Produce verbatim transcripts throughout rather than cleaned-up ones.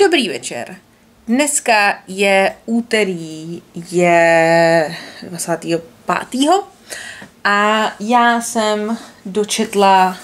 Dobrý večer. Dneska je úterý, je dvacátého pátého a já jsem dočetla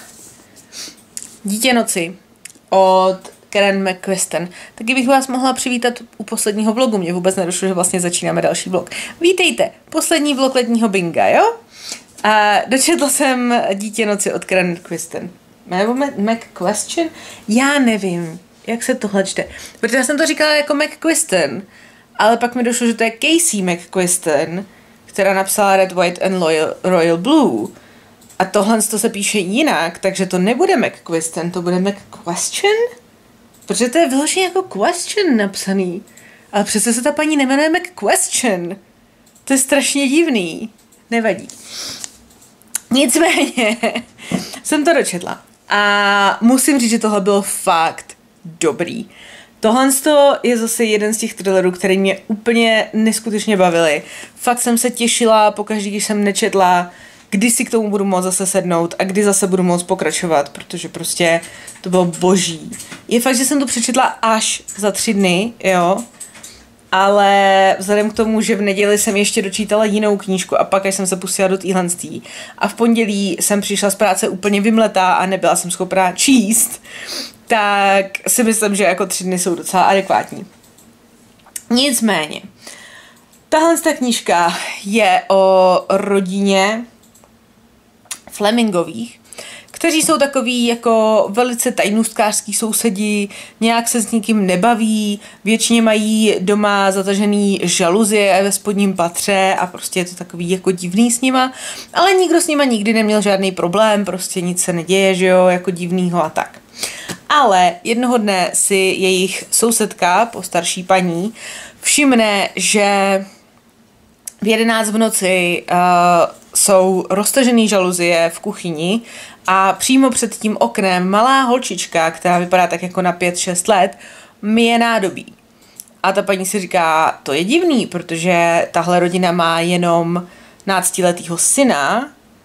Dítě noci od Karen McQuiston. Taky bych vás mohla přivítat u posledního vlogu. Mně vůbec nedošlo, že vlastně začínáme další vlog. Vítejte, poslední vlog letního binga, jo? A dočetla jsem Dítě noci od Karen McQuiston. Nebo McQuiston? Já nevím, jak se tohle čte. Protože já jsem to říkala jako McQuiston, ale pak mi došlo, že to je Casey McQuiston, která napsala Red, White and Royal, Royal Blue. A tohle to se píše jinak, takže to nebude McQuiston, to bude McQuestion? Protože to je vyloženě jako question napsaný. Ale přece se ta paní nemenuje McQuestion. To je strašně divný. Nevadí. Nicméně jsem to dočetla. A musím říct, že tohle bylo fakt dobrý. Tohle je zase jeden z těch thrillerů, který mě úplně neskutečně bavily. Fakt jsem se těšila pokaždý, když jsem nečetla, kdy si k tomu budu moct zase sednout a kdy zase budu moct pokračovat, protože prostě to bylo boží. Je fakt, že jsem to přečetla až za tři dny, jo, ale vzhledem k tomu, že v neděli jsem ještě dočítala jinou knížku a pak až jsem se pustila do téhlenství a v pondělí jsem přišla z práce úplně vymletá a nebyla jsem schopná číst, tak si myslím, že jako tři dny jsou docela adekvátní. Nicméně, tahle ta knížka je o rodině Flemingových, kteří jsou takový jako velice tajnůstkářský sousedi, nějak se s nikým nebaví, většině mají doma zatažený žaluzie ve spodním patře a prostě je to takový jako divný s nima, ale nikdo s nima nikdy neměl žádný problém, prostě nic se neděje, že jo, jako divnýho a tak. Ale jednoho dne si jejich sousedka, postarší paní, všimne, že v jedenáct v noci uh, jsou roztažený žaluzie v kuchyni a přímo před tím oknem malá holčička, která vypadá tak jako na pět šest let, myje nádobí. A ta paní si říká, to je divný, protože tahle rodina má jenom náctiletýho syna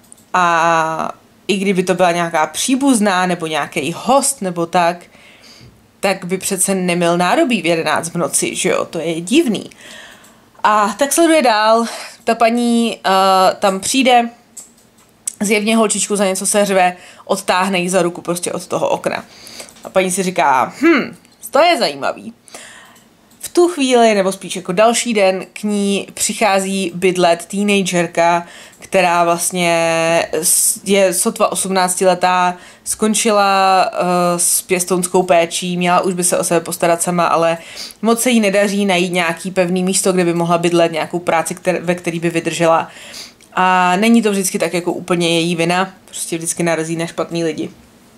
a i kdyby to byla nějaká příbuzná nebo nějaký host nebo tak, tak by přece nemyl nádobí v jedenáct v noci, že jo, to je divný. A tak sleduje dál, ta paní uh, tam přijde, zjevně holčičku za něco se řve, odtáhne jí za ruku prostě od toho okna. A paní si říká, hm, to je zajímavý. V tu chvíli, nebo spíš jako další den, k ní přichází bydlet teenagerka, která vlastně je sotva osmnáctiletá, skončila uh, s pěstounskou péčí, měla už by se o sebe postarat sama, ale moc se jí nedaří najít nějaký pevný místo, kde by mohla bydlet, nějakou práci, které, ve který by vydržela. A není to vždycky tak jako úplně její vina, prostě vždycky narazí na špatný lidi.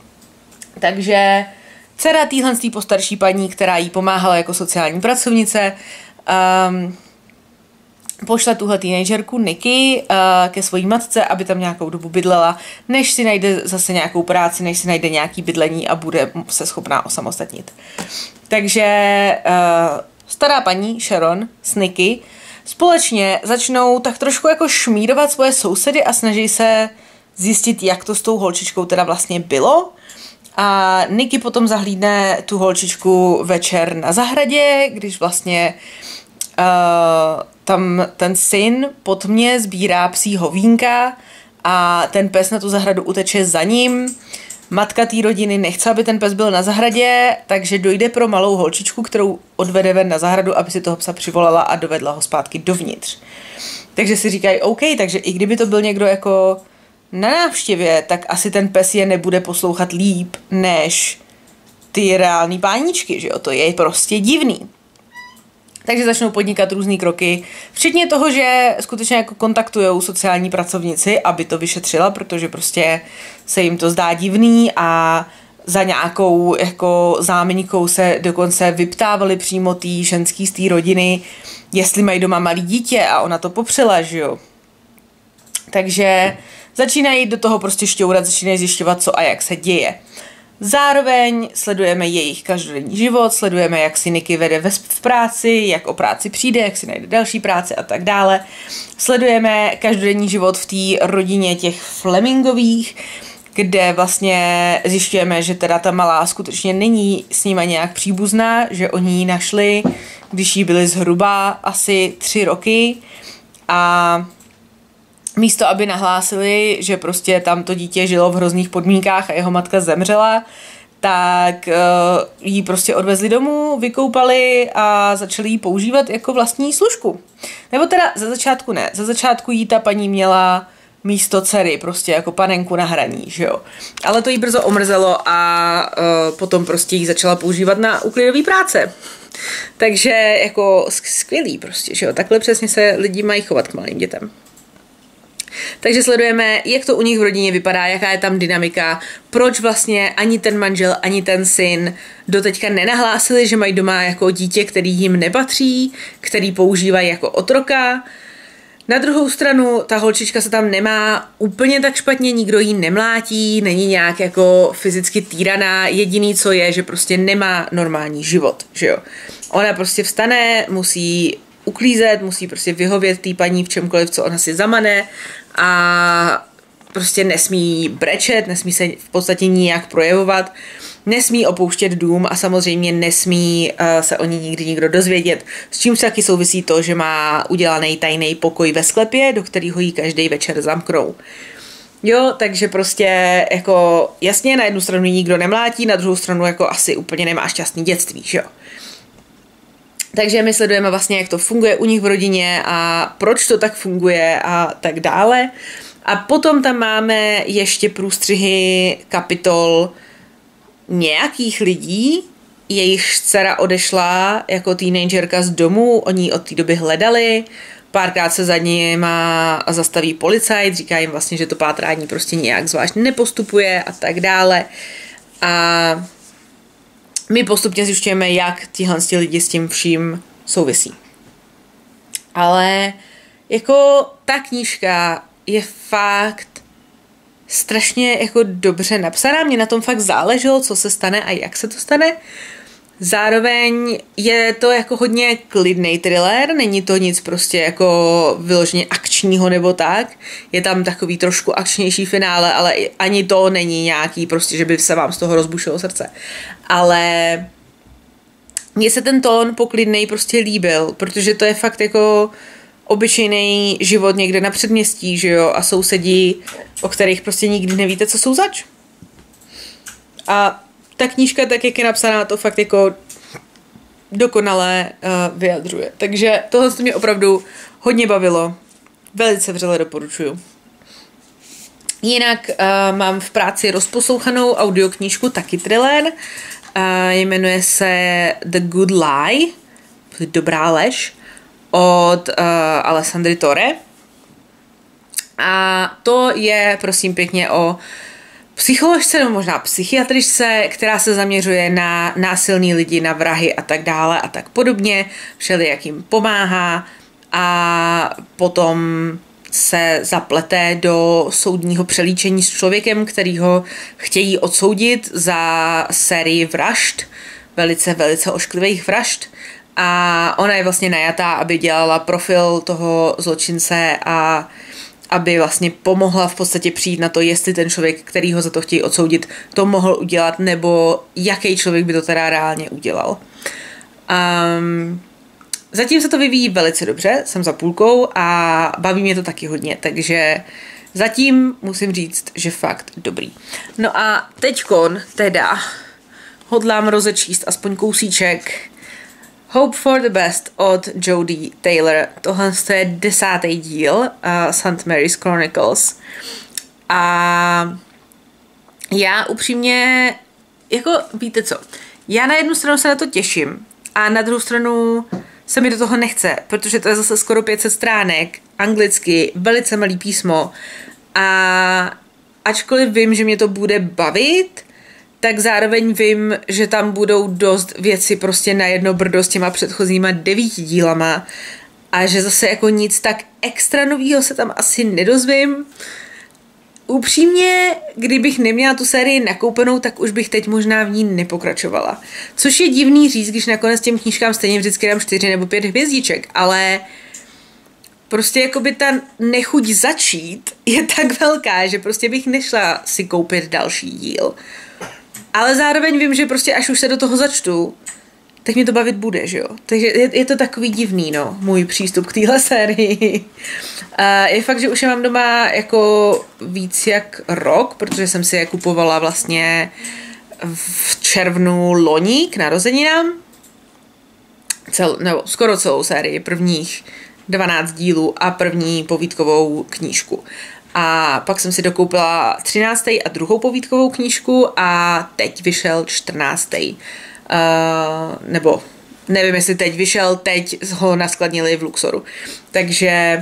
Takže dcera téhle postarší paní, která jí pomáhala jako sociální pracovnice, um, pošle tuhle teenagerku Nikki uh, ke svojí matce, aby tam nějakou dobu bydlela, než si najde zase nějakou práci, než si najde nějaký bydlení a bude se schopná osamostatnit. Takže uh, stará paní Sharon s Nikki společně začnou tak trošku jako šmírovat svoje sousedy a snaží se zjistit, jak to s tou holčičkou teda vlastně bylo. A Nikki potom zahlídne tu holčičku večer na zahradě, když vlastně uh, tam ten syn pod mě sbírá psího vínka a ten pes na tu zahradu uteče za ním. Matka té rodiny nechce, aby ten pes byl na zahradě, takže dojde pro malou holčičku, kterou odvede ven na zahradu, aby si toho psa přivolala a dovedla ho zpátky dovnitř. Takže si říkají, OK, takže i kdyby to byl někdo jako na návštěvě, tak asi ten pes je nebude poslouchat líp, než ty reální páničky, že jo, to je prostě divný. Takže začnou podnikat různý kroky, včetně toho, že skutečně jako kontaktujou sociální pracovnici, aby to vyšetřila, protože prostě se jim to zdá divný a za nějakou jako záminkou se dokonce vyptávali přímo tý ženský z té rodiny, jestli mají doma malý dítě a ona to popřela, že jo. Takže začínají do toho prostě šťourat, začínají zjišťovat, co a jak se děje. Zároveň sledujeme jejich každodenní život, sledujeme, jak si Nikki vede ve v práci, jak o práci přijde, jak si najde další práci a tak dále. Sledujeme každodenní život v té rodině těch Flemingových, kde vlastně zjišťujeme, že teda ta malá skutečně není s nima nějak příbuzná, že oni ji našli, když jí byly zhruba asi tři roky a místo, aby nahlásili, že prostě tam to dítě žilo v hrozných podmínkách a jeho matka zemřela, tak uh, jí prostě odvezli domů, vykoupali a začali ji používat jako vlastní služku. Nebo teda za začátku ne. Za začátku jí ta paní měla místo dcery, prostě jako panenku na hraní, že jo. Ale to jí brzo omrzelo a uh, potom prostě jí začala používat na uklidové práce. Takže jako skvělý prostě, že jo. Takhle přesně se lidi mají chovat k malým dětem. Takže sledujeme, jak to u nich v rodině vypadá, jaká je tam dynamika, proč vlastně ani ten manžel, ani ten syn doteďka nenahlásili, že mají doma jako dítě, který jim nepatří, který používají jako otroka. Na druhou stranu, ta holčička se tam nemá úplně tak špatně, nikdo jí nemlátí, není nějak jako fyzicky týraná, jediný co je, že prostě nemá normální život, že jo. Ona prostě vstane, musí uklízet, musí prostě vyhovět té paní v čemkoliv, co ona si zamane a prostě nesmí brečet, nesmí se v podstatě nijak projevovat, nesmí opouštět dům a samozřejmě nesmí uh, se o ní nikdy nikdo dozvědět, s čím taky souvisí to, že má udělaný tajný pokoj ve sklepě, do kterého jí každý večer zamknou. Jo, takže prostě jako jasně na jednu stranu nikdo nemlátí, na druhou stranu jako asi úplně nemá šťastný dětství, že jo. Takže my sledujeme vlastně, jak to funguje u nich v rodině a proč to tak funguje a tak dále. A potom tam máme ještě průstřihy kapitol nějakých lidí, jejichž dcera odešla jako teenagerka z domu, oni od té doby hledali, párkrát se za nima zastaví policajt, říká jim vlastně, že to pátrání prostě nějak zvlášť nepostupuje a tak dále. A my postupně zjišťujeme, jak tihle lidi s tím vším souvisí. Ale jako ta knížka je fakt strašně jako dobře napsaná. Mně na tom fakt záleželo, co se stane a jak se to stane. Zároveň je to jako hodně klidný thriller, není to nic prostě jako vyloženě akčního nebo tak. Je tam takový trošku akčnější finále, ale ani to není nějaký prostě, že by se vám z toho rozbušilo srdce. Ale mně se ten tón poklidnej prostě líbil, protože to je fakt jako obyčejný život někde na předměstí, že jo, a sousedí, o kterých prostě nikdy nevíte, co jsou zač. A ta knížka, tak jak je napsaná, to fakt jako dokonale uh, vyjadřuje. Takže tohle mě opravdu hodně bavilo. Velice vřele doporučuju. Jinak uh, mám v práci rozposlouchanou audioknížku, taky thriller. Uh, jmenuje se The Good Lie, Dobrá lež, od uh, Alessandry Torre. A to je, prosím pěkně, o psycholožce nebo možná psychiatričce, která se zaměřuje na násilný lidi, na vrahy a tak dále a tak podobně, všelijak jim pomáhá a potom se zaplete do soudního přelíčení s člověkem, který ho chtějí odsoudit za sérii vražd, velice, velice ošklivých vražd. A ona je vlastně najatá, aby dělala profil toho zločince a aby vlastně pomohla v podstatě přijít na to, jestli ten člověk, který ho za to chtějí odsoudit, to mohl udělat, nebo jaký člověk by to teda reálně udělal. Um, zatím se to vyvíjí velice dobře, jsem za půlkou a baví mě to taky hodně, takže zatím musím říct, že fakt dobrý. No a teďkon teda hodlám rozečíst aspoň kousíček Hope for the Best od Jodie Taylor. Tohle je desátý díl uh, Saint Mary's Chronicles. A já upřímně, jako víte co, já na jednu stranu se na to těším a na druhou stranu se mi do toho nechce, protože to je zase skoro pět set stránek, anglicky, velice malý písmo a ačkoliv vím, že mě to bude bavit, tak zároveň vím, že tam budou dost věci prostě na jedno brdo s těma předchozíma devíti dílama a že zase jako nic tak extra novýho se tam asi nedozvím. Upřímně, kdybych neměla tu sérii nakoupenou, tak už bych teď možná v ní nepokračovala. Což je divný říct, když nakonec těm knížkám stejně vždycky dám čtyři nebo pět hvězdiček, ale prostě jakoby ta nechuť začít je tak velká, že prostě bych nešla si koupit další díl. Ale zároveň vím, že prostě až už se do toho začtu, tak mě to bavit bude, že jo. Takže je, je to takový divný, no, můj přístup k téhle sérii. A je fakt, že už je mám doma jako víc jak rok, protože jsem si je kupovala vlastně v červnu loni k narozeninám. Cel, nebo skoro celou sérii, prvních dvanáct dílů a první povídkovou knížku. A pak jsem si dokoupila třináctou a druhou povídkovou knížku a teď vyšel čtrnáctý. Uh, nebo nevím, jestli teď vyšel, teď ho naskladnili v Luxoru. Takže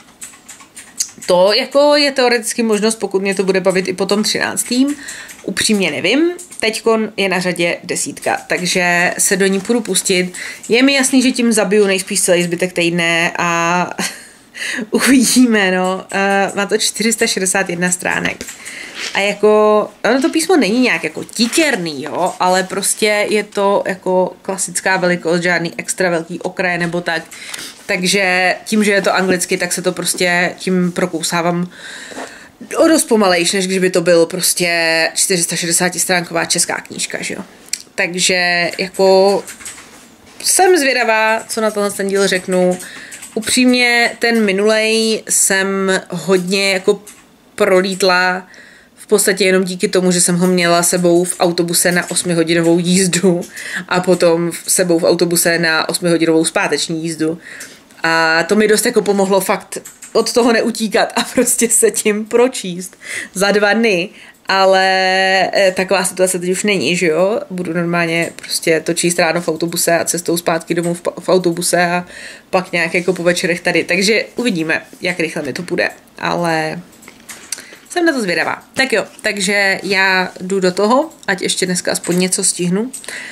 to jako je teoreticky možnost, pokud mě to bude bavit i po tom třináctém. Upřímně nevím. Teďkon je na řadě desítka, takže se do ní půjdu pustit. Je mi jasný, že tím zabiju nejspíš celý zbytek týdne a uvidíme, no. Uh, má to čtyři sta šedesát jedna stránek. A jako, ono to písmo není nějak jako titěrný, jo, ale prostě je to jako klasická velikost, žádný extra velký okraj nebo tak. Takže tím, že je to anglicky, tak se to prostě tím prokousávám o dost pomalejš, než když by to byl prostě čtyři sta šedesát stránková česká knížka, že jo. Takže jako jsem zvědavá, co na tenhle ten díl řeknu. Upřímně ten minulej jsem hodně jako prolítla v podstatě jenom díky tomu, že jsem ho měla sebou v autobuse na osmihodinovou jízdu a potom sebou v autobuse na osmihodinovou zpáteční jízdu. A to mi dost jako pomohlo fakt od toho neutíkat a prostě se tím pročíst za dva dny. Ale taková situace teď už není, že jo? Budu normálně prostě to číst ráno v autobuse a cestou zpátky domů v, v autobuse a pak nějak jako po večerech tady. Takže uvidíme, jak rychle mi to půjde. Ale jsem na to zvědavá. Tak jo, takže já jdu do toho, ať ještě dneska aspoň něco stihnu.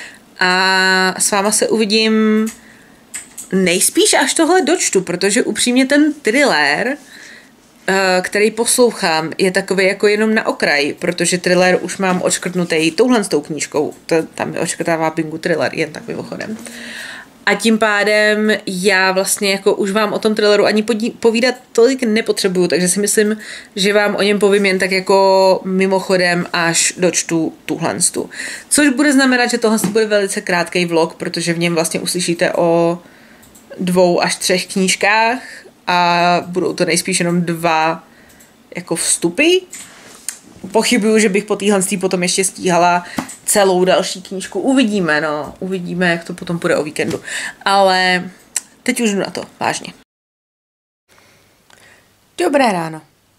A s váma se uvidím nejspíš až tohle dočtu, protože upřímně ten thriller, který poslouchám, je takový jako jenom na okraj, protože thriller už mám odškrtnutý touhle s tou knížkou. To, tam mi odškrtává Bingu thriller, jen tak mimochodem. A tím pádem já vlastně jako už vám o tom thrilleru ani podí, povídat tolik nepotřebuju, takže si myslím, že vám o něm povím jen tak jako mimochodem, až dočtu tuhle. Což bude znamenat, že tohle bude velice krátký vlog, protože v něm vlastně uslyšíte o dvou až třech knížkách a budou to nejspíš jenom dva jako vstupy. Pochybuju, že bych po téhle potom ještě stíhala celou další knížku. Uvidíme, no. Uvidíme, jak to potom půjde o víkendu. Ale teď už jdu na to, vážně. Dobré ráno.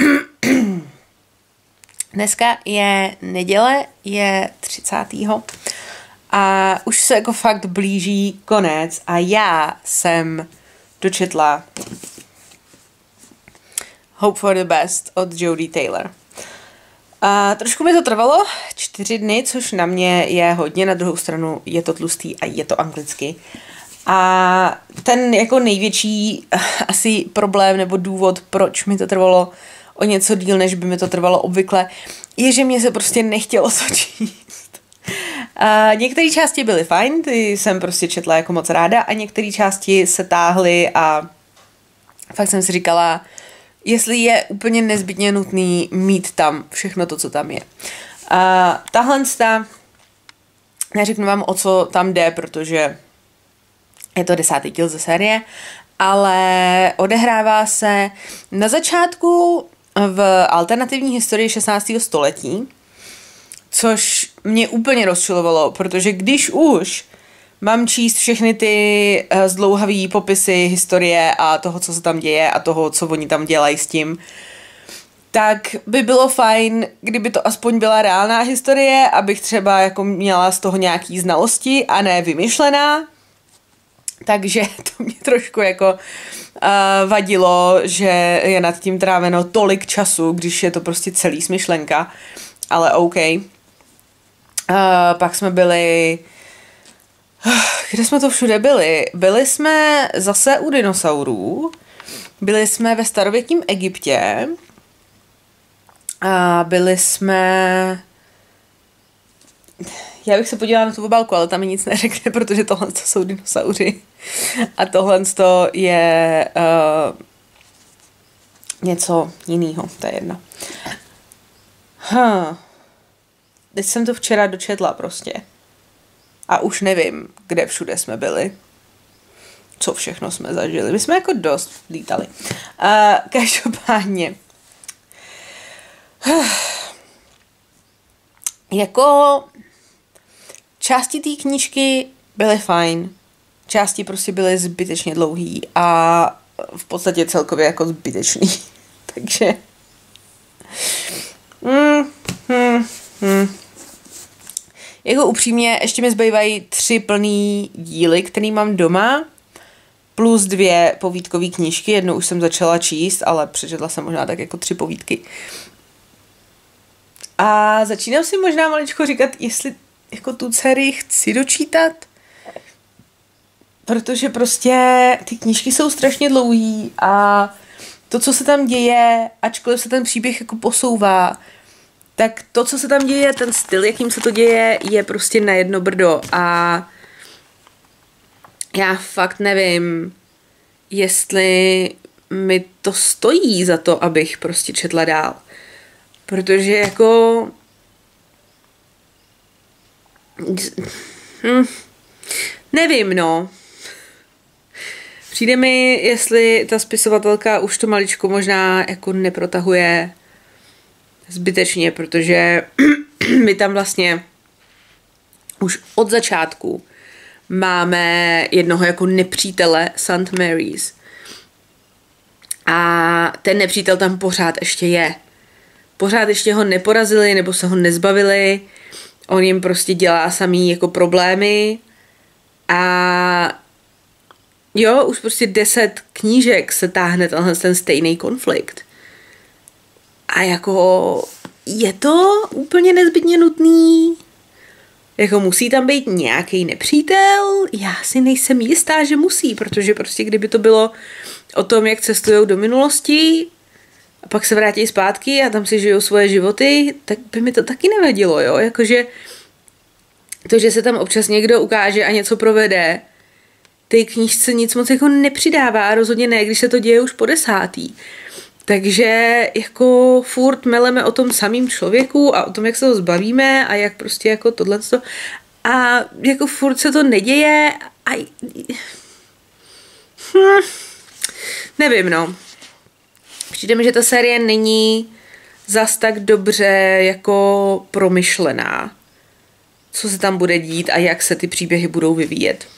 Dneska je neděle, je třicátého a už se jako fakt blíží konec a já jsem dočetla Hope for the Best od Jodie Taylor. A trošku mi to trvalo, čtyři dny, což na mě je hodně, na druhou stranu je to tlustý a je to anglicky. A ten jako největší asi problém nebo důvod, proč mi to trvalo o něco díl, než by mi to trvalo obvykle, je, že mě se prostě nechtělo to číst. A některé části byly fajn, ty jsem prostě četla jako moc ráda a některé části se táhly a fakt jsem si říkala, jestli je úplně nezbytně nutný mít tam všechno to, co tam je. A tahle sta, neřeknu vám, o co tam jde, protože je to desátý díl ze série, ale odehrává se na začátku v alternativní historii šestnáctého století, což mě úplně rozčilovalo, protože když už mám číst všechny ty zdlouhavý popisy historie a toho, co se tam děje a toho, co oni tam dělají s tím, tak by bylo fajn, kdyby to aspoň byla reálná historie, abych třeba jako měla z toho nějaký znalosti a ne vymyšlená. Takže to mě trošku jako uh, vadilo, že je nad tím tráveno tolik času, když je to prostě celý smyšlenka. Ale OK. Uh, pak jsme byli... Kde jsme to všude byli? Byli jsme zase u dinosaurů, byli jsme ve starověkém Egyptě a byli jsme... Já bych se podívala na tu obálku, ale tam mi nic neřekne, protože tohle to jsou dinosauři. A tohle to je uh, něco jiného, to je jedno. Hm. Teď jsem to včera dočetla prostě. A už nevím, kde všude jsme byli. Co všechno jsme zažili. My jsme jako dost lítali. Uh, každopádně. Jako části té knížky byly fajn. Části prostě byly zbytečně dlouhý a v podstatě celkově jako zbytečný. Takže mm, mm, mm. Jako upřímně, ještě mi zbývají tři plný díly, který mám doma, plus dvě povídkové knížky. Jednu už jsem začala číst, ale přečetla jsem možná tak jako tři povídky. A začínám si možná maličko říkat, jestli jako tu sérii chci dočítat, protože prostě ty knížky jsou strašně dlouhý a to, co se tam děje, ačkoliv se ten příběh jako posouvá, tak to, co se tam děje, ten styl, jakým se to děje, je prostě na jedno brdo a já fakt nevím, jestli mi to stojí za to, abych prostě četla dál. Protože jako hm, nevím, no. Přijde mi, jestli ta spisovatelka už to maličko možná jako neprotahuje zbytečně, protože my tam vlastně už od začátku máme jednoho jako nepřítele Saint Mary's. A ten nepřítel tam pořád ještě je. Pořád ještě ho neporazili nebo se ho nezbavili. On jim prostě dělá samý jako problémy. A jo, už prostě deset knížek se táhne tenhle ten stejný konflikt. A jako je to úplně nezbytně nutný? Jako musí tam být nějaký nepřítel? Já si nejsem jistá, že musí, protože prostě kdyby to bylo o tom, jak cestujou do minulosti a pak se vrátí zpátky a tam si žijou svoje životy, tak by mi to taky nevadilo, jo? Jakože to, že se tam občas někdo ukáže a něco provede, té knížce nic moc jako nepřidává, rozhodně ne, když se to děje už po desátý. Takže jako furt meleme o tom samým člověku a o tom, jak se ho zbavíme a jak prostě jako tohle. A jako furt se to neděje a hm. Nevím, no. Přijde mi, že ta série není zas tak dobře jako promyšlená, co se tam bude dít a jak se ty příběhy budou vyvíjet.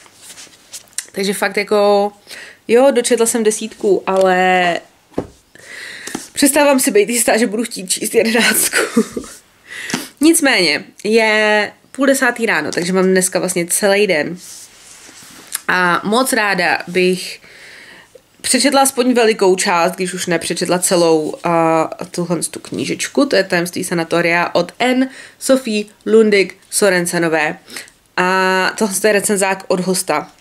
Takže fakt jako jo, dočetla jsem desítku, ale přestávám si být jistá, že budu chtít číst jedenáctku. Nicméně, je půl desátý ráno, takže mám dneska vlastně celý den. A moc ráda bych přečetla aspoň velikou část, když už nepřečetla celou uh, tuhle tu knížečku, to je Tajemství sanatoria od N. Sophie Lundig Sorensenové. A tohle je recenzák od hosta.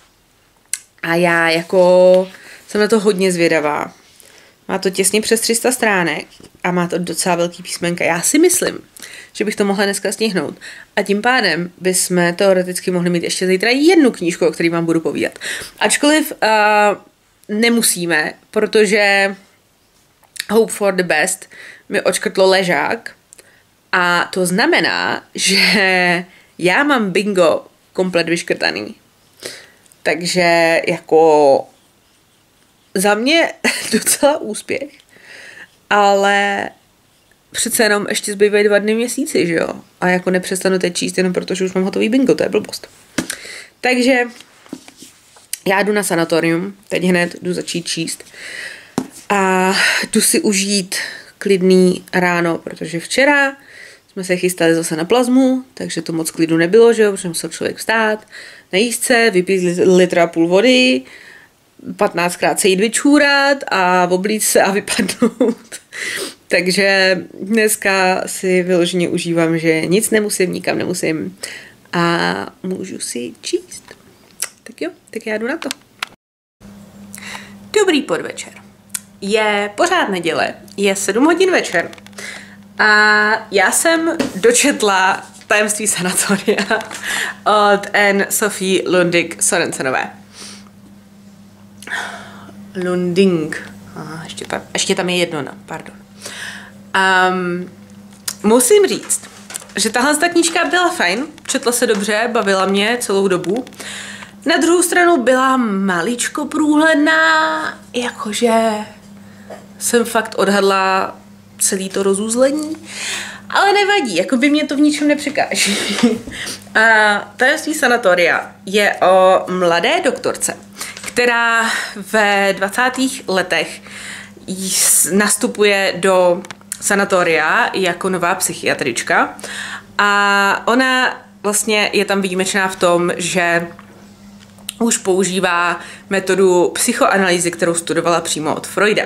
A já jako jsem na to hodně zvědavá. Má to těsně přes tři sta stránek a má to docela velký písmenka. Já si myslím, že bych to mohla dneska stihnout. A tím pádem bychom teoreticky mohli mít ještě zítra jednu knížku, o který vám budu povídat. Ačkoliv uh, nemusíme, protože Hope for the Best mi odškrtlo ležák a to znamená, že já mám bingo komplet vyškrtaný. Takže jako za mě docela úspěch, ale přece jenom ještě zbývají dva dny měsíci, že jo? A jako nepřestanu teď číst jenom protože už mám hotový bingo, to je blbost. Takže já jdu na sanatorium, teď hned jdu začít číst a jdu si užít klidný ráno, protože včera jsme se chystali zase na plazmu, takže to moc klidu nebylo, že jo, protože musel člověk vstát, najíst se, vypít litra půl vody, patnáctkrát se jít vyčůrat a oblíct se a vypadnout. Takže dneska si vyloženě užívám, že nic nemusím, nikam nemusím a můžu si číst. Tak jo, tak já jdu na to. Dobrý podvečer. Je pořád neděle, je sedm hodin večer a já jsem dočetla Tajemství sanatoria od N. Sophie Lundig Sorensenové. Lunding. Aha, ještě, tam, ještě tam je jedno, no, pardon. Um, musím říct, že tahle ta knížka byla fajn, četla se dobře, bavila mě celou dobu. Na druhou stranu byla maličko průhledná, jakože jsem fakt odhadla celý to rozuzlení, ale nevadí, jako by mě to v ničem nepřekáží. A Tajemství sanatoria je o mladé doktorce, která ve dvacátých letech nastupuje do sanatoria jako nová psychiatrička a ona vlastně je tam výjimečná v tom, že už používá metodu psychoanalýzy, kterou studovala přímo od Freuda.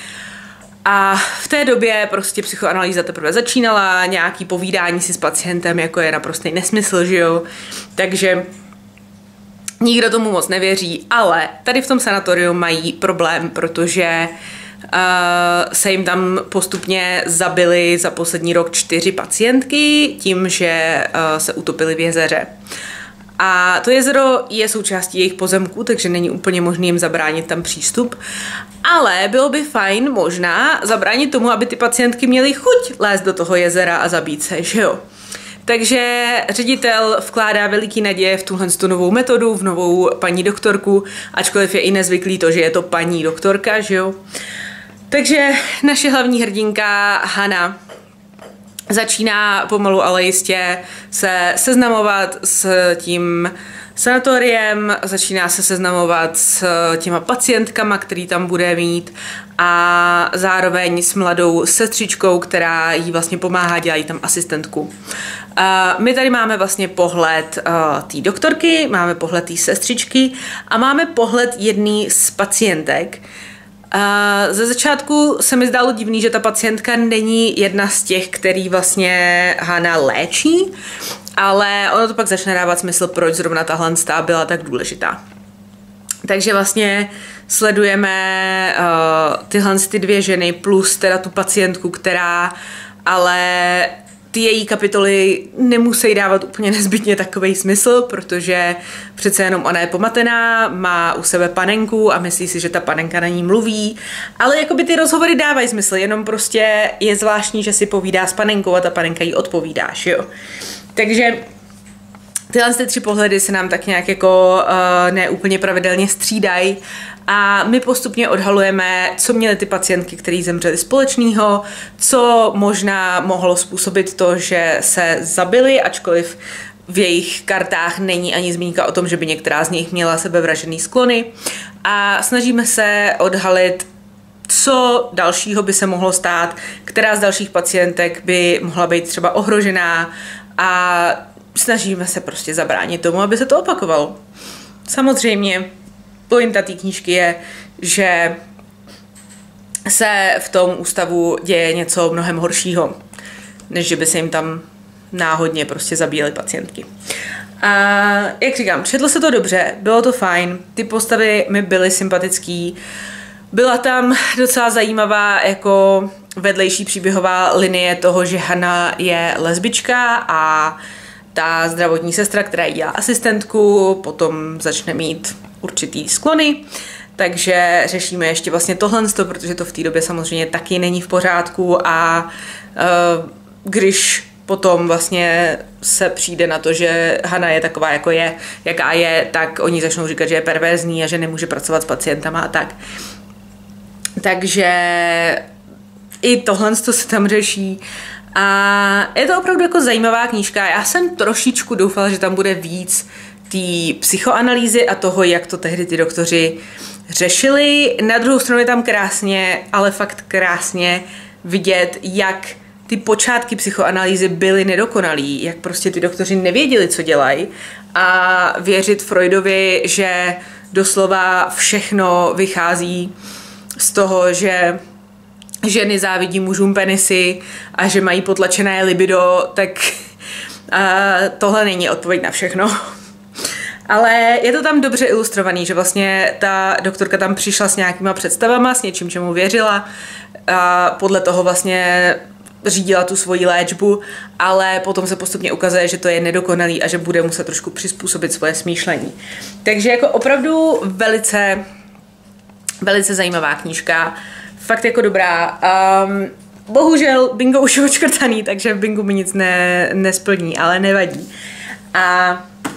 A v té době prostě psychoanalýza teprve začínala, nějaký povídání si s pacientem, jako je naprostý nesmysl, že jo. Takže nikdo tomu moc nevěří, ale tady v tom sanatoriu mají problém, protože uh, se jim tam postupně zabili za poslední rok čtyři pacientky tím, že uh, se utopili v jezeře. A to jezero je součástí jejich pozemku, takže není úplně možný jim zabránit tam přístup. Ale bylo by fajn možná zabránit tomu, aby ty pacientky měly chuť lézt do toho jezera a zabít se, že jo? Takže ředitel vkládá veliký naděje v tuhle novou metodu, v novou paní doktorku, ačkoliv je i nezvyklý to, že je to paní doktorka, že jo? Takže naše hlavní hrdinka Hana začíná pomalu, ale jistě se seznamovat s tím sanatoriem, začíná se seznamovat s těma pacientkama, který tam bude mít a zároveň s mladou sestřičkou, která jí vlastně pomáhá, dělá jí tam asistentku. Uh, my tady máme vlastně pohled uh, té doktorky, máme pohled té sestřičky a máme pohled jedné z pacientek. Uh, ze začátku se mi zdálo divný, že ta pacientka není jedna z těch, který vlastně Hana léčí, ale ono to pak začne dávat smysl, proč zrovna tahle byla tak důležitá. Takže vlastně sledujeme uh, tyhle ty dvě ženy plus teda tu pacientku, která ale ty její kapitoly nemusí dávat úplně nezbytně takovej smysl, protože přece jenom ona je pomatená, má u sebe panenku a myslí si, že ta panenka na ní mluví, ale jakoby ty rozhovory dávají smysl, jenom prostě je zvláštní, že si povídá s panenkou a ta panenka jí odpovídá, jo. Takže tyhle ty tři pohledy se nám tak nějak jako uh, neúplně pravidelně střídají a my postupně odhalujeme, co měly ty pacientky, které zemřely společného, co možná mohlo způsobit to, že se zabily, ačkoliv v jejich kartách není ani zmínka o tom, že by některá z nich měla sebevražedný sklony a snažíme se odhalit, co dalšího by se mohlo stát, která z dalších pacientek by mohla být třeba ohrožená a snažíme se prostě zabránit tomu, aby se to opakovalo. Samozřejmě pointa té knížky je, že se v tom ústavu děje něco mnohem horšího, než že by se jim tam náhodně prostě zabíjely pacientky. A jak říkám, četlo se to dobře, bylo to fajn, ty postavy mi byly sympatický, byla tam docela zajímavá jako vedlejší příběhová linie toho, že Hana je lesbička a ta zdravotní sestra, která jí dělá asistentku, potom začne mít určitý sklony, takže řešíme ještě vlastně tohle, protože to v té době samozřejmě taky není v pořádku a uh, když potom vlastně se přijde na to, že Hana je taková, jako je, jaká je, tak oni začnou říkat, že je perverzní a že nemůže pracovat s pacientama a tak. Takže i tohle se tam řeší. A je to opravdu jako zajímavá knížka. Já jsem trošičku doufala, že tam bude víc té psychoanalýzy a toho, jak to tehdy ty doktoři řešili. Na druhou stranu je tam krásně, ale fakt krásně vidět, jak ty počátky psychoanalýzy byly nedokonalý, jak prostě ty doktoři nevěděli, co dělají a věřit Freudovi, že doslova všechno vychází z toho, že ženy závidí mužům penisy a že mají potlačené libido, tak uh, tohle není odpověď na všechno. Ale je to tam dobře ilustrovaný, že vlastně ta doktorka tam přišla s nějakýma představama, s něčím, čemu věřila a podle toho vlastně řídila tu svoji léčbu, ale potom se postupně ukazuje, že to je nedokonalý a že bude muset trošku přizpůsobit svoje smýšlení. Takže jako opravdu velice, velice zajímavá knížka. Fakt jako dobrá. Um, bohužel bingo už je očkrtaný, takže v bingu mi nic ne, nesplní, ale nevadí. A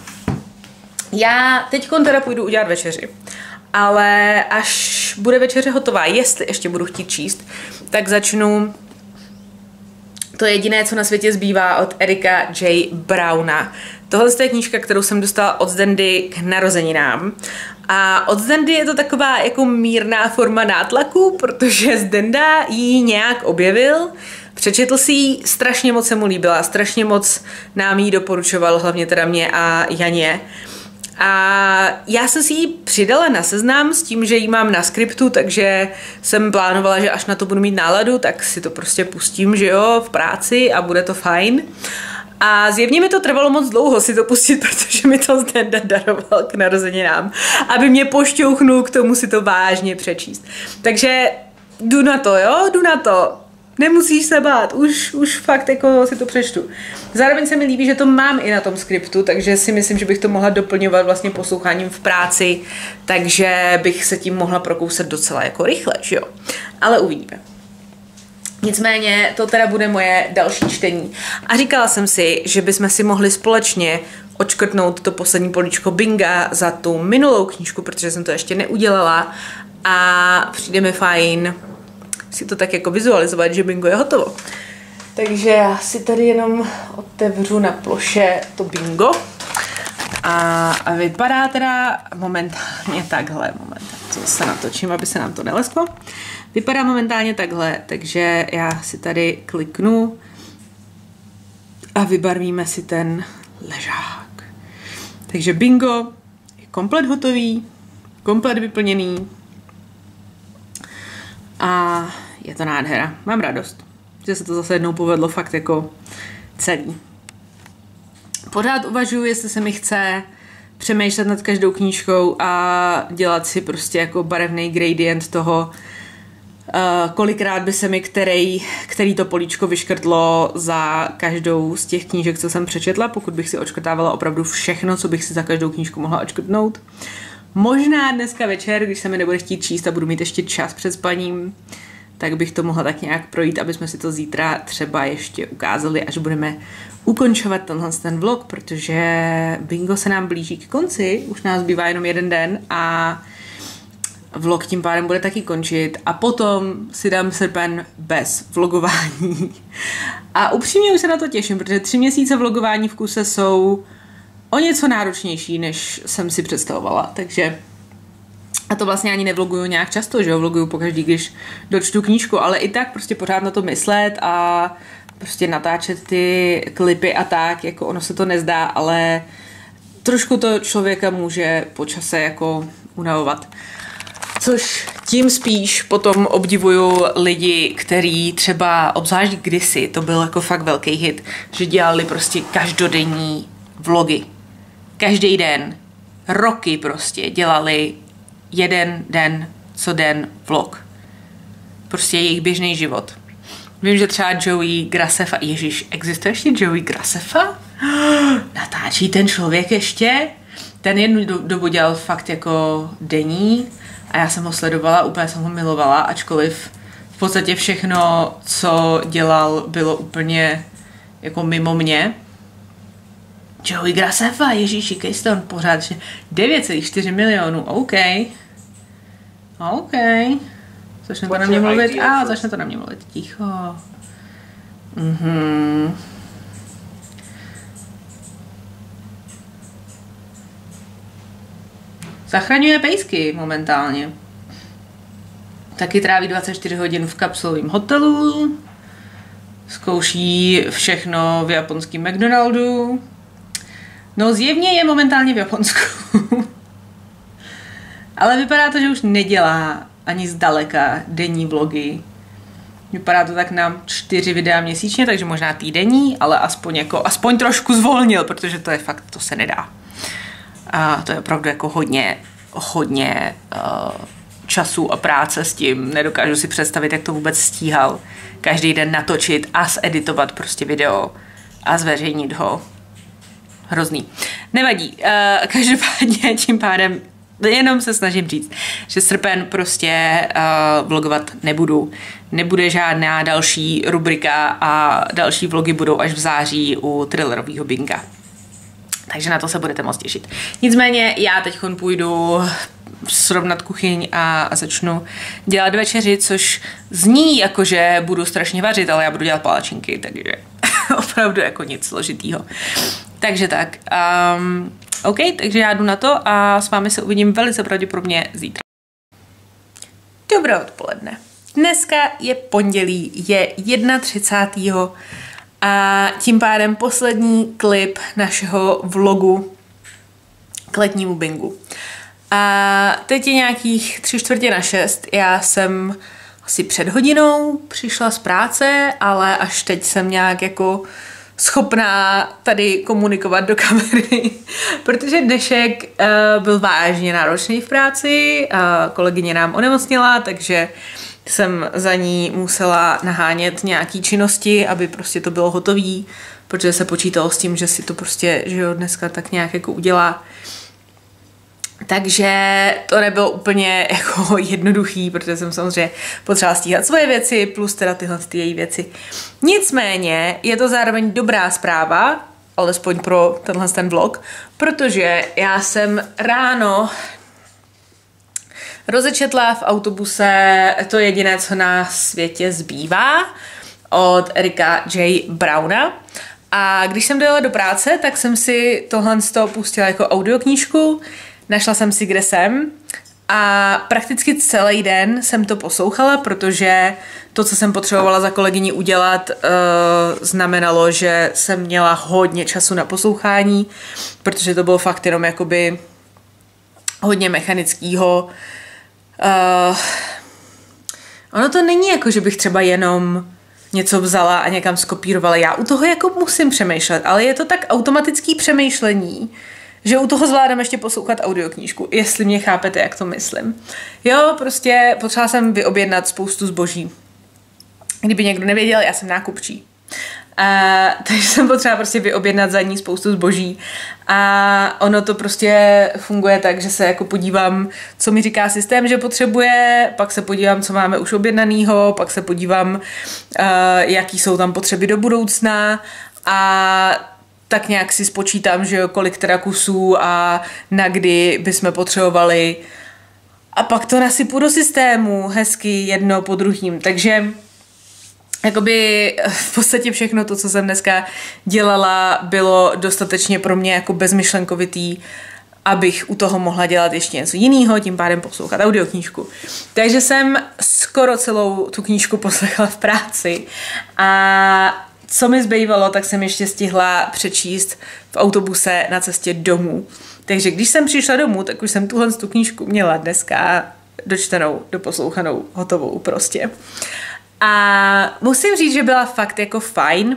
já teď teda půjdu udělat večeři. Ale až bude večeře hotová, jestli ještě budu chtít číst, tak začnu to jediné, co na světě zbývá od Erika J. Browna. Tohle je knížka, kterou jsem dostala od Zdendy k narozeninám. A od Zdendy je to taková jako mírná forma nátlaku, protože Zdenda ji nějak objevil, přečetl si ji, strašně moc se mu líbila, strašně moc nám ji doporučoval, hlavně teda mě a Janě. A já jsem si ji přidala na seznam s tím, že ji mám na skriptu, takže jsem plánovala, že až na to budu mít náladu, tak si to prostě pustím, že jo, v práci a bude to fajn. A zjevně mi to trvalo moc dlouho si to pustit, protože mi to Zdenda daroval k narozeninám, aby mě pošťouchnul k tomu si to vážně přečíst. Takže jdu na to, jo, jdu na to. Nemusíš se bát, už, už fakt jako si to přečtu. Zároveň se mi líbí, že to mám i na tom skriptu, takže si myslím, že bych to mohla doplňovat vlastně posloucháním v práci, takže bych se tím mohla prokousat docela jako rychle, že jo. Ale uvidíme. Nicméně to teda bude moje další čtení. A říkala jsem si, že bychom si mohli společně odškrtnout to poslední políčko binga za tu minulou knížku, protože jsem to ještě neudělala a přijde mi fajn si to tak jako vizualizovat, že bingo je hotovo. Takže já si tady jenom otevřu na ploše to bingo a, a vypadá teda momentálně takhle. Moment, to se natočím, aby se nám to nelesklo. Vypadá momentálně takhle, takže já si tady kliknu a vybarvíme si ten ležák. Takže bingo je komplet hotový, komplet vyplněný a je to nádhera. Mám radost, že se to zase jednou povedlo fakt jako celý. Pořád uvažuji, jestli se mi chce přemýšlet nad každou knížkou a dělat si prostě jako barevný gradient toho, Uh, kolikrát by se mi který, který to políčko vyškrtlo za každou z těch knížek, co jsem přečetla, pokud bych si odškrtávala opravdu všechno, co bych si za každou knížku mohla odškrtnout. Možná dneska večer, když se mi nebude chtít číst a budu mít ještě čas před spaním, tak bych to mohla tak nějak projít, aby jsme si to zítra třeba ještě ukázali, až budeme ukončovat tenhle ten vlog, protože bingo se nám blíží k konci, už nás zbývá jenom jeden den a vlog tím pádem bude taky končit a potom si dám srpen bez vlogování. A upřímně už se na to těším, protože tři měsíce vlogování v kuse jsou o něco náročnější, než jsem si představovala, takže a to vlastně ani nevloguju nějak často, že jo, vloguju pokaždý, když dočtu knížku, ale i tak prostě pořád na to myslet a prostě natáčet ty klipy a tak, jako ono se to nezdá, ale trošku to člověka může po čase jako unavovat. Což tím spíš potom obdivuju lidi, kteří třeba, obzvlášť kdysi, to byl jako fakt velký hit, že dělali prostě každodenní vlogy. Každý den, roky prostě dělali jeden den, co den vlog. Prostě jejich běžný život. Vím, že třeba Joey Graceffa, ježiš, existuje ještě Joey Graceffa? Natáčí ten člověk ještě? Ten jednu dobu dělal fakt jako denní, a já jsem ho sledovala, úplně jsem ho milovala, ačkoliv v podstatě všechno, co dělal, bylo úplně jako mimo mě. Joey Graceffa, ježíši, Keystone, pořád devět celá čtyři milionů, OK. OK. Začne to na mě mluvit, a ah, začne to na mě mluvit, ticho. Mhm. Zachraňuje pejsky momentálně. Taky tráví dvacet čtyři hodin v kapsulovém hotelu. Zkouší všechno v japonském McDonaldu. No zjevně je momentálně v Japonsku. Ale vypadá to, že už nedělá ani zdaleka denní vlogy. Vypadá to tak na čtyři videa měsíčně, takže možná týdenní, ale aspoň jako, aspoň trošku zvolnil, protože to je fakt, to se nedá. A to je opravdu jako hodně, hodně uh, času a práce s tím. Nedokážu si představit, jak to vůbec stíhal. Každý den natočit a zeditovat prostě video a zveřejnit ho. Hrozný. Nevadí. Uh, každopádně tím pádem Jenom se snažím říct, že srpen prostě uh, vlogovat nebudu. Nebude žádná další rubrika a další vlogy budou až v září u thrillerového binga. Takže na to se budete moc těšit. Nicméně já teď půjdu srovnat kuchyň a, a začnu dělat večeři, což zní jako, že budu strašně vařit, ale já budu dělat palačinky, takže opravdu jako nic složitýho. Takže tak. Um, OK, takže já jdu na to a s vámi se uvidím velice pravděpodobně zítra. Dobré odpoledne. Dneska je pondělí, je třicátého prvního a tím pádem poslední klip našeho vlogu k letnímu bingu. A teď je nějakých tři čtvrtě na šest. Já jsem asi před hodinou přišla z práce, ale až teď jsem nějak jako schopná tady komunikovat do kamery, protože dnešek uh, byl vážně náročný v práci, uh, kolegyně nám onemocněla, takže jsem za ní musela nahánět nějaký činnosti, aby prostě to bylo hotový, protože se počítalo s tím, že si to prostě, že jo, dneska tak nějak jako udělá. Takže to nebylo úplně jako jednoduchý, protože jsem samozřejmě potřebovala stíhat svoje věci, plus teda tyhle ty její věci. Nicméně je to zároveň dobrá zpráva, alespoň pro tenhle ten vlog, protože já jsem ráno rozečetla v autobuse To jediné, co na světě zbývá od Erika J. Browna. A když jsem dojela do práce, tak jsem si tohle z toho pustila jako audioknížku. Našla jsem si, kde jsem a prakticky celý den jsem to poslouchala, protože to, co jsem potřebovala za kolegyni udělat, uh, znamenalo, že jsem měla hodně času na poslouchání, protože to bylo fakt jenom jakoby hodně mechanického. Uh, ono to není jako, že bych třeba jenom něco vzala a někam skopírovala. Já u toho jako musím přemýšlet, ale je to tak automatický přemýšlení, že u toho zvládám ještě poslouchat audioknížku, jestli mě chápete, jak to myslím. Jo, prostě potřeba jsem vyobjednat spoustu zboží. Kdyby někdo nevěděl, já jsem nákupčí. A, takže jsem potřeba prostě vyobjednat za ní spoustu zboží. A ono to prostě funguje tak, že se jako podívám, co mi říká systém, že potřebuje, pak se podívám, co máme už objednanýho, pak se podívám, uh, jaký jsou tam potřeby do budoucna a tak nějak si spočítám, že jo, kolik teda kusů a na kdy bychom potřebovali. A pak to nasypu do systému hezky jedno po druhým. Takže jakoby v podstatě všechno to, co jsem dneska dělala, bylo dostatečně pro mě jako bezmyšlenkovitý, abych u toho mohla dělat ještě něco jiného, tím pádem poslouchat audioknížku. Takže jsem skoro celou tu knížku poslechla v práci a co mi zbývalo, tak jsem ještě stihla přečíst v autobuse na cestě domů. Takže když jsem přišla domů, tak už jsem tuhle tu knížku měla dneska dočtenou, doposlouchanou, hotovou prostě. A musím říct, že byla fakt jako fajn.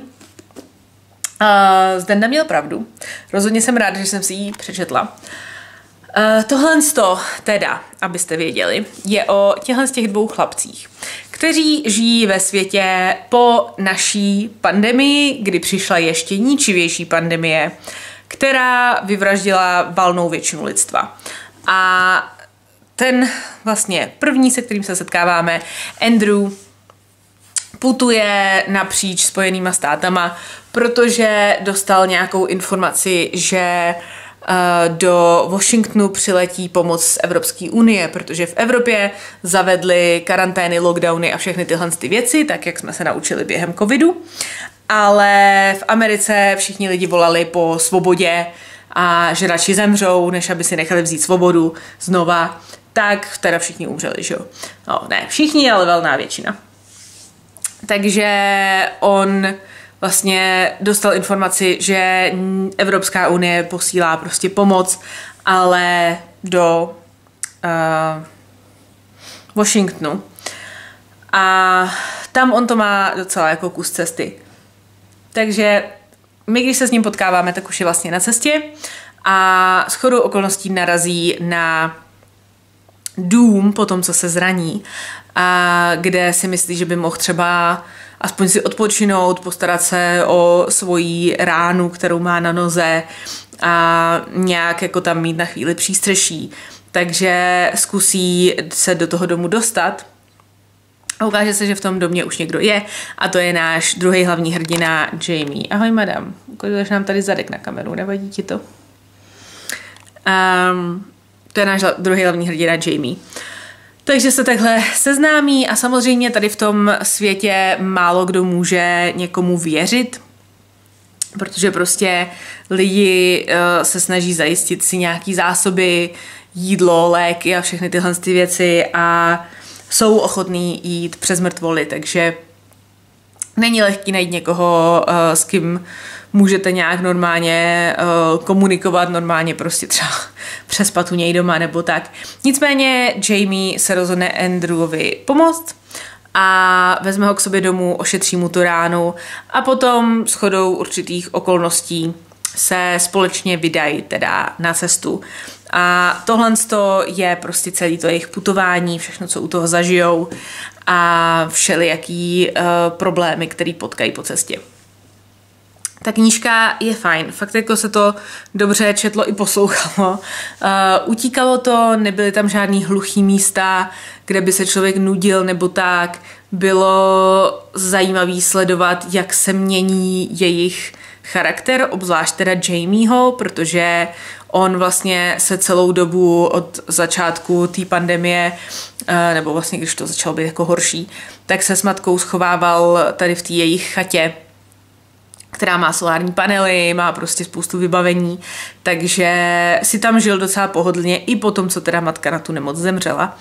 Uh, Zdenda měl pravdu. Rozhodně jsem ráda, že jsem si ji přečetla. Uh, tohle sto, teda, abyste věděli, je o těchto z těch dvou chlapcích, kteří žijí ve světě po naší pandemii, kdy přišla ještě ničivější pandemie, která vyvraždila valnou většinu lidstva. A ten vlastně první, se kterým se setkáváme, Andrew, putuje napříč Spojenýma státama, protože dostal nějakou informaci, že do Washingtonu přiletí pomoc z Evropské unie, protože v Evropě zavedli karantény, lockdowny a všechny tyhle ty věci, tak jak jsme se naučili během covidu. Ale v Americe všichni lidi volali po svobodě a že radši zemřou, než aby si nechali vzít svobodu znova, tak teda všichni umřeli, že jo? No, ne všichni, ale velná většina. Takže on vlastně dostal informaci, že Evropská unie posílá prostě pomoc, ale do uh, Washingtonu. A tam on to má docela jako kus cesty. Takže my, když se s ním potkáváme, tak už je vlastně na cestě a shodou okolností narazí na dům po tom, co se zraní, a kde si myslí, že by mohl třeba aspoň si odpočinout, postarat se o svoji ránu, kterou má na noze a nějak jako tam mít na chvíli přístřeší. takže zkusí se do toho domu dostat. A ukáže se, že v tom domě už někdo je a to je náš druhý hlavní hrdina Jamie. Ahoj, madam. Ukazuješ nám tady zadek na kameru, nevadí ti to? Um, to je náš druhý hlavní hrdina Jamie. Takže se takhle seznámí a samozřejmě tady v tom světě málo kdo může někomu věřit, protože prostě lidi uh, se snaží zajistit si nějaký zásoby, jídlo, léky a všechny tyhle ty věci a jsou ochotní jít přes mrtvoly, takže není lehký najít někoho, uh, s kým můžete nějak normálně uh, komunikovat, normálně prostě třeba přespat u něj doma nebo tak. Nicméně Jamie se rozhodne Andrewovi pomoct a vezme ho k sobě domů, ošetří mu tu ránu a potom shodou určitých okolností se společně vydají teda na cestu. A tohle je prostě celý to jejich putování, všechno, co u toho zažijou a všelijaký uh, problémy, který potkají po cestě. Ta knížka je fajn, fakt jako se to dobře četlo i poslouchalo. Uh, utíkalo to, nebyly tam žádný hluchý místa, kde by se člověk nudil nebo tak. Bylo zajímavý sledovat, jak se mění jejich charakter, obzvlášť teda Jamieho, protože on vlastně se celou dobu od začátku té pandemie, nebo vlastně když to začalo být jako horší, tak se s matkou schovával tady v té jejich chatě, která má solární panely, má prostě spoustu vybavení, takže si tam žil docela pohodlně i po tom, co teda matka na tu nemoc zemřela.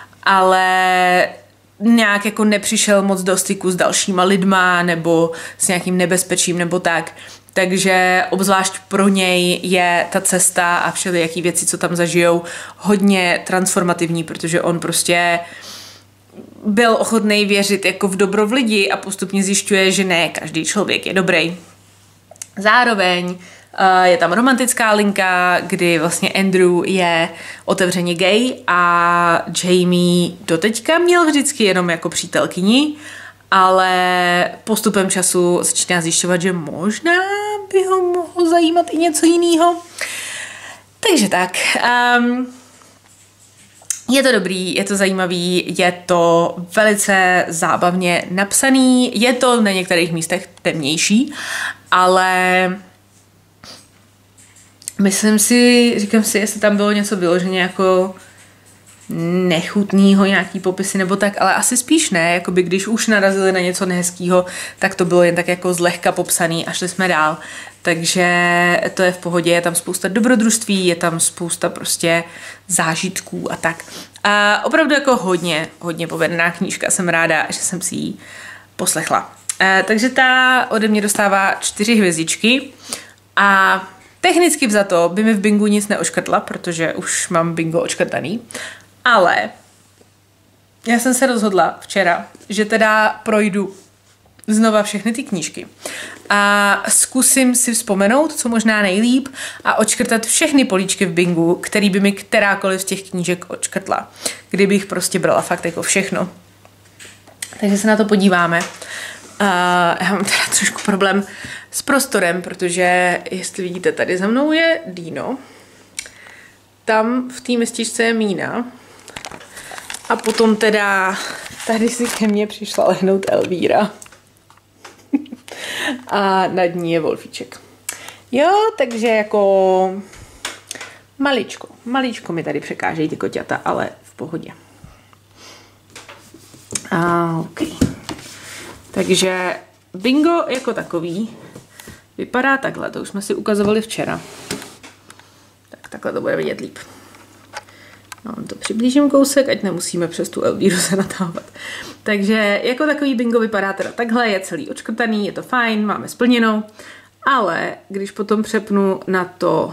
Ale nějak jako nepřišel moc do styku s dalšíma lidma nebo s nějakým nebezpečím nebo tak. Takže obzvlášť pro něj je ta cesta a všelijaký věci, co tam zažijou, hodně transformativní, protože on prostě byl ochotný věřit jako v dobro v lidi a postupně zjišťuje, že ne, každý člověk je dobrý. Zároveň uh, je tam romantická linka, kdy vlastně Andrew je otevřeně gay a Jamie doteďka měl vždycky jenom jako přítelkyni, ale postupem času začíná zjišťovat, že možná by ho mohlo zajímat i něco jiného. Takže tak. Um, Je to dobrý, je to zajímavý, je to velice zábavně napsaný, je to na některých místech temnější, ale myslím si, říkám si, jestli tam bylo něco vyloženě jako nechutného, nějaký popisy nebo tak, ale asi spíš ne, jakoby když už narazili na něco nehezkýho, tak to bylo jen tak jako zlehka popsaný a šli jsme dál. Takže to je v pohodě, je tam spousta dobrodružství, je tam spousta prostě zážitků a tak. A opravdu jako hodně, hodně povedená knížka, jsem ráda, že jsem si ji poslechla. E, takže ta ode mě dostává čtyři hvězdičky a technicky vzato by mi v bingu nic neoškrtla, protože už mám bingo oškrtaný, ale já jsem se rozhodla včera, že teda projdu znova všechny ty knížky a zkusím si vzpomenout, co možná nejlíp a odškrtat všechny políčky v bingu, který by mi kterákoliv z těch knížek odškrtla, kdybych prostě brala fakt jako všechno. Takže se na to podíváme. Uh, já mám teda trošku problém s prostorem, protože jestli vidíte, tady za mnou je Dino, tam v té mističce je Mína a potom teda tady si ke mně přišla lehnout Elvíra. A nad ní je Wolfíček. Jo, takže jako maličko, maličko mi tady překážejí ty koťata, ale v pohodě. A, okay. Takže bingo jako takový vypadá takhle, to už jsme si ukazovali včera. Tak takhle to bude vidět líp. No, to přiblížím kousek, ať nemusíme přes tu Elvíru se natávat. Takže jako takový bingo vypadá teda takhle, je celý odškrtaný, je to fajn, máme splněno, ale když potom přepnu na to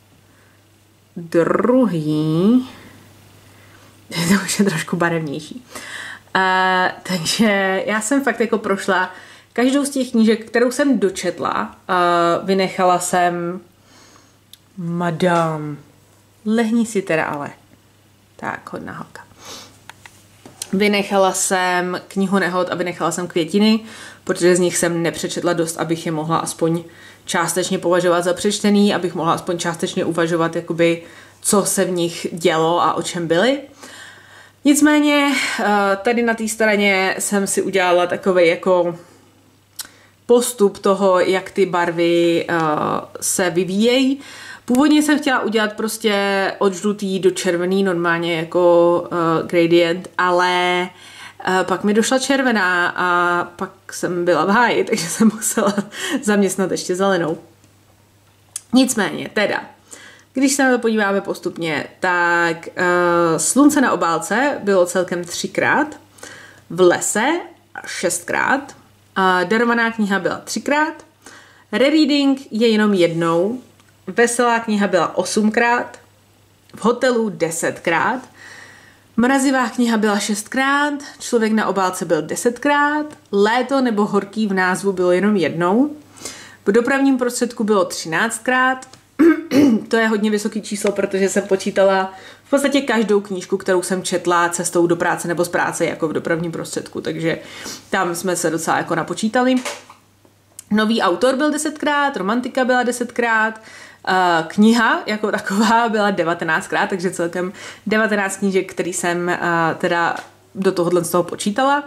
druhý, to už je trošku barevnější. Uh, takže já jsem fakt jako prošla každou z těch knížek, kterou jsem dočetla, uh, vynechala jsem Madame. Lehni si teda ale. Tak, hodná holka. Vynechala jsem knihu nehod a vynechala jsem květiny, protože z nich jsem nepřečetla dost, abych je mohla aspoň částečně považovat za přečtený, abych mohla aspoň částečně uvažovat jakoby co se v nich dělo a o čem byly. Nicméně tady na té straně jsem si udělala takový jako postup toho, jak ty barvy se vyvíjejí. Původně jsem chtěla udělat prostě od žlutý do červený normálně jako gradient, ale pak mi došla červená a pak jsem byla v háji, takže jsem musela zaměstnat ještě zelenou. Nicméně, teda, když se na to podíváme postupně, tak uh, slunce na obálce bylo celkem třikrát, v lese šestkrát, uh, darovaná kniha byla třikrát, rereading je jenom jednou, veselá kniha byla osmkrát, v hotelu desetkrát, mrazivá kniha byla šestkrát, člověk na obálce byl desetkrát, léto nebo horký v názvu bylo jenom jednou, v dopravním prostředku bylo třináctkrát, to je hodně vysoký číslo, protože jsem počítala v podstatě každou knížku, kterou jsem četla cestou do práce nebo z práce jako v dopravním prostředku, takže tam jsme se docela jako napočítali. Nový autor byl desetkrát, romantika byla desetkrát, Uh, kniha jako taková byla devatenáctkrát, takže celkem devatenáct knížek, který jsem uh, teda do tohohle z toho počítala.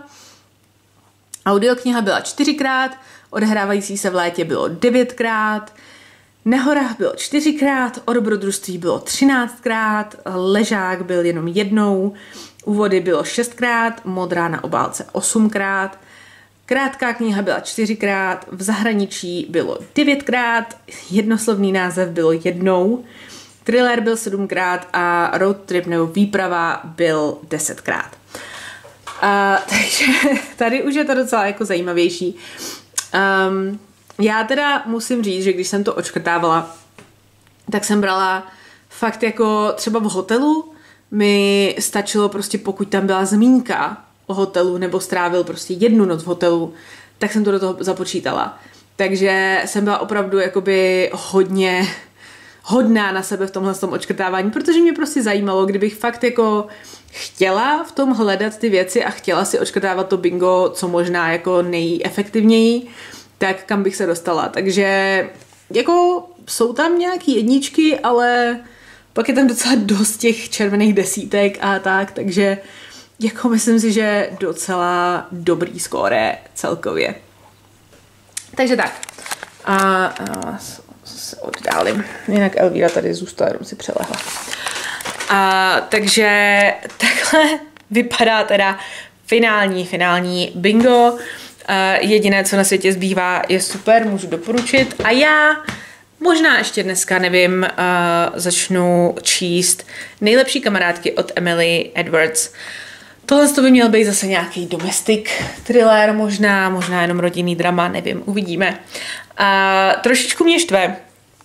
Audiokniha byla čtyřikrát, odehrávající se v létě bylo devětkrát, Nehora bylo čtyřikrát, o dobrodružství bylo třináctkrát, Ležák byl jenom jednou, Úvody bylo šestkrát, Modrá na obálce osmkrát, Krátká kniha byla čtyřikrát, v zahraničí bylo devětkrát, jednoslovný název bylo jednou, thriller byl sedmkrát a road trip nebo výprava byl desetkrát. Uh, takže tady už je to docela jako zajímavější. Um, já teda musím říct, že když jsem to odškrtávala, tak jsem brala fakt jako třeba v hotelu mi stačilo prostě, pokud tam byla zmínka o hotelu nebo strávil prostě jednu noc v hotelu, tak jsem to do toho započítala. Takže jsem byla opravdu jakoby hodně hodná na sebe v tomhle tom odškrtávání, protože mě prostě zajímalo, kdybych fakt jako chtěla v tom hledat ty věci a chtěla si odškrtávat to bingo co možná jako nejefektivněji, tak kam bych se dostala. Takže jako jsou tam nějaký jedničky, ale pak je tam docela dost těch červených desítek a tak, takže jako myslím si, že docela dobrý skóre celkově. Takže tak. A, a se oddálím. Jinak Elvíra tady zůstala, jenom si přelehla. A, takže takhle vypadá teda finální, finální bingo. A, jediné, co na světě zbývá, je super, můžu doporučit. A já možná ještě dneska, nevím, uh, začnu číst Nejlepší kamarádky od Emily Edwards. Tohle to by měl být zase nějaký domestic thriller, možná, možná jenom rodinný drama, nevím, uvidíme. A trošičku mě štve,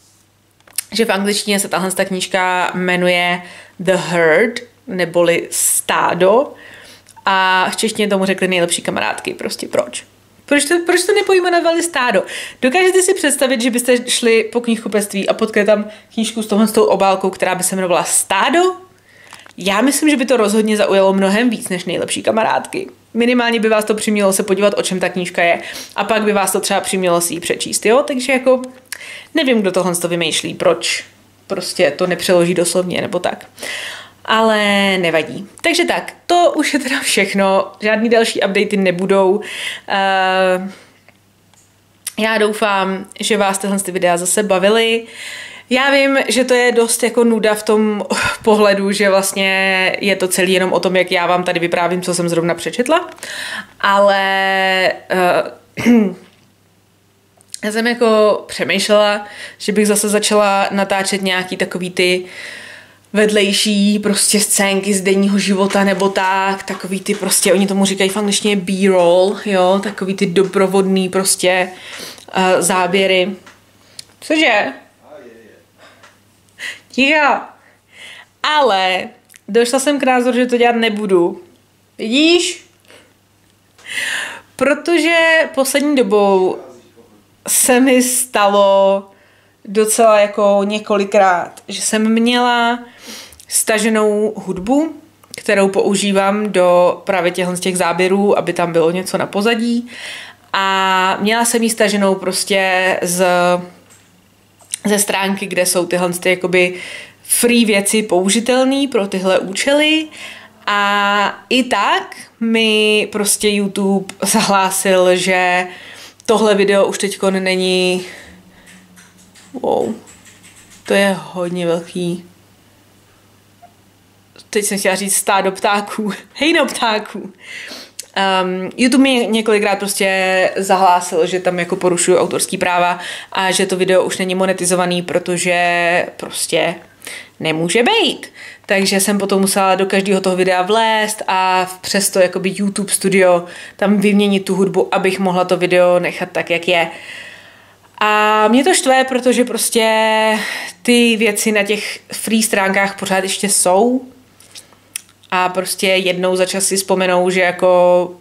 že v angličtině se tahle ta knížka jmenuje The Herd, neboli Stádo, a v češtině tomu řekli Nejlepší kamarádky, prostě proč? Proč to, proč to nepojmenovali Stádo? Dokážete si představit, že byste šli po knihkupectví a potkali tam knížku s tohle s tou obálkou, která by se jmenovala Stádo? Já myslím, že by to rozhodně zaujalo mnohem víc než Nejlepší kamarádky. Minimálně by vás to přimělo se podívat, o čem ta knížka je, a pak by vás to třeba přimělo si ji přečíst, jo? Takže jako nevím, kdo tohle to vymýšlí, proč prostě to nepřeloží doslovně nebo tak. Ale nevadí. Takže tak, to už je teda všechno. Žádný další updaty nebudou. Uh, já doufám, že vás tyhle videa zase bavily. Já vím, že to je dost jako nuda v tom pohledu, že vlastně je to celý jenom o tom, jak já vám tady vyprávím, co jsem zrovna přečetla. Ale uh, já jsem jako přemýšlela, že bych zase začala natáčet nějaký takový ty vedlejší prostě scénky z denního života nebo tak, takový ty prostě, oni tomu říkají v angličtině B-roll, jo, takový ty doprovodný prostě uh, záběry. Cože? Ticho. Ale došla jsem k názoru, že to dělat nebudu. Vidíš? Protože poslední dobou se mi stalo docela jako několikrát, že jsem měla staženou hudbu, kterou používám do právě těchto z těch záběrů, aby tam bylo něco na pozadí, a měla jsem ji staženou prostě z, ze stránky, kde jsou tyhle ty jakoby free věci použitelné pro tyhle účely. A i tak mi prostě YouTube zahlásil, že tohle video už teďko není... Wow, to je hodně velký. Teď jsem chtěla říct stádo ptáků. Hejno ptáků. Um, YouTube mi několikrát prostě zahlásil, že tam jako porušuju autorský práva a že to video už není monetizovaný, protože prostě nemůže být. Takže jsem potom musela do každého toho videa vlézt a přesto jakoby YouTube Studio tam vyměnit tu hudbu, abych mohla to video nechat tak, jak je. A mě to štve, protože prostě ty věci na těch free stránkách pořád ještě jsou a prostě jednou za čas si vzpomenou, že jako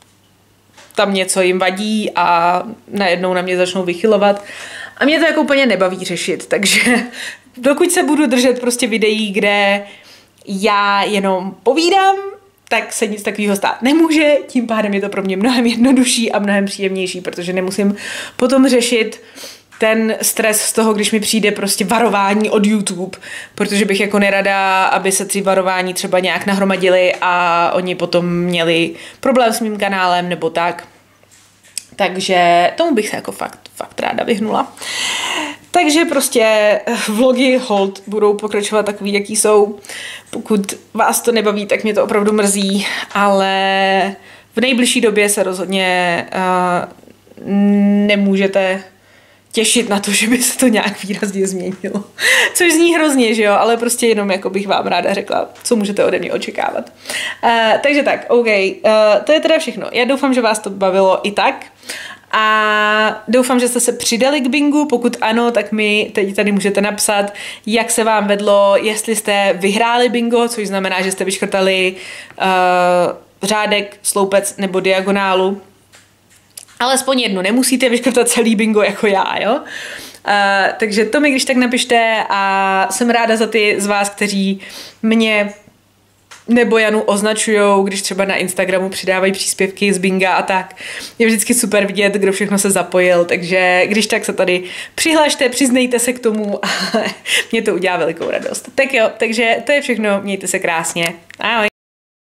tam něco jim vadí a najednou na mě začnou vychylovat a mě to jako úplně nebaví řešit, takže dokud se budu držet prostě videí, kde já jenom povídám, tak se nic takového stát nemůže, tím pádem je to pro mě mnohem jednodušší a mnohem příjemnější, protože nemusím potom řešit ten stres z toho, když mi přijde prostě varování od YouTube, protože bych jako nerada, aby se ty varování třeba nějak nahromadily a oni potom měli problém s mým kanálem nebo tak. Takže tomu bych se jako fakt, fakt ráda vyhnula. Takže prostě vlogy hold budou pokračovat takový, jaký jsou. Pokud vás to nebaví, tak mě to opravdu mrzí, ale v nejbližší době se rozhodně uh, nemůžete těšit na to, že by se to nějak výrazně změnilo. Což zní hrozně, že jo, ale prostě jenom jako bych vám ráda řekla, co můžete ode mě očekávat. Uh, takže tak, OK, uh, to je teda všechno. Já doufám, že vás to bavilo i tak. A doufám, že jste se přidali k bingu, pokud ano, tak mi teď tady můžete napsat, jak se vám vedlo, jestli jste vyhráli bingo, což znamená, že jste vyškrtali uh, řádek, sloupec nebo diagonálu. Alespoň jednu, nemusíte vyškrtat celý bingo jako já, jo? Uh, takže to mi když tak napište a jsem ráda za ty z vás, kteří mě nebo Janu označujou, když třeba na Instagramu přidávají příspěvky z binga a tak. Je vždycky super vidět, kdo všechno se zapojil, takže když tak se tady přihlašte, přiznejte se k tomu a mě to udělá velikou radost. Tak jo, takže to je všechno, mějte se krásně. Ahoj.